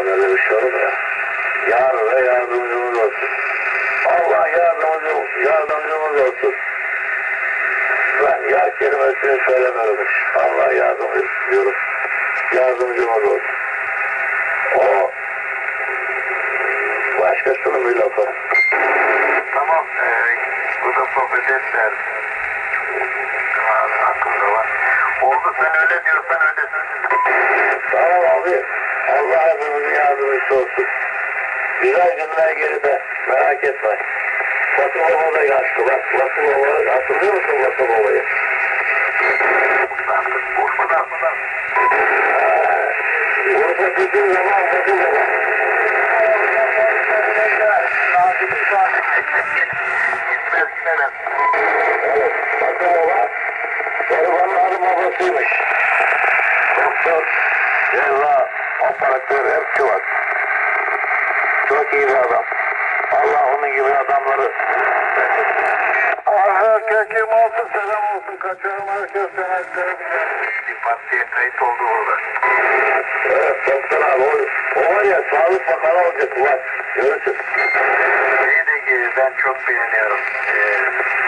Ya böyle bir şey olur ya. Yarın da yardımcımız olsun. Allah yardımcımız olsun. Ben ya kelimesini söylememiş. Allah yardımcı diyorum. Yardımcımız olsun. O başkasının bir lafı. Tamam, burada sohbet ettiler. Aklımda var. Oldu, sen öyle diyorsan öylesin. Tamam abi. Allah hepimizin yardımcısı olsun. Güzel günler geride. Merak etme. Batı Baba da yaşlı. Bak Batı Baba. Hatırlıyor musun Batı Baba'yı? Urfa'dan. Urfa dediğin zaman Batı Baba. Evet. Batı Baba. Garibanların babasıymış. Doktor, cerrah, operatör hepsi var. Çok iyi bir adam. Allah onun gibi adamları. Herkes olsun, selam olsun. Kaçıyorum herkes senetleri. Bir partiye kayıt oldu orada. Evet doktor abi o var ya Sağlık Bakanı olacak var. Görürsün. Şeyi de ben çok beğeniyorum.